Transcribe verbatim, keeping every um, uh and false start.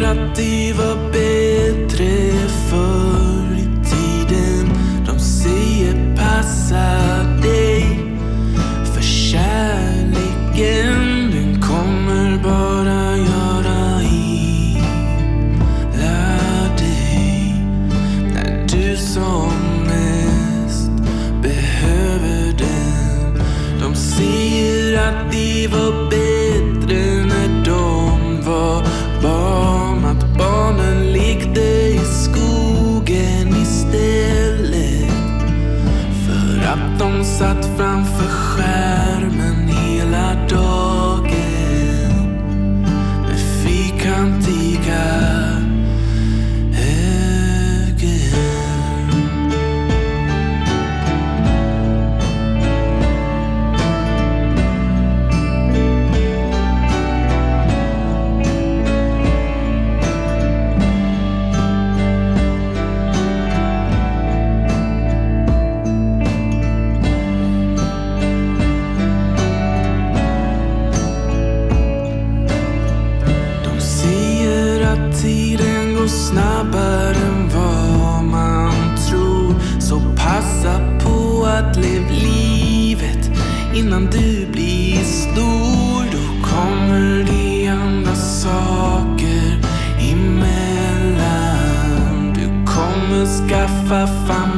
att det var bättre förr i tiden. De säger passa dig, för kärleken den kommer bara göra illa dig när du som mest behöver den. De säger att det var bättre när de var barn, att barnen lekte i skogen istället för att de satt framför skärmen hela dagen med fyrkantiga ögon. Tiden går snabbare än vad man tror, så passa på att lev livet innan du blir stor. Då kommer det andra saker emellan. Du kommer skaffa familj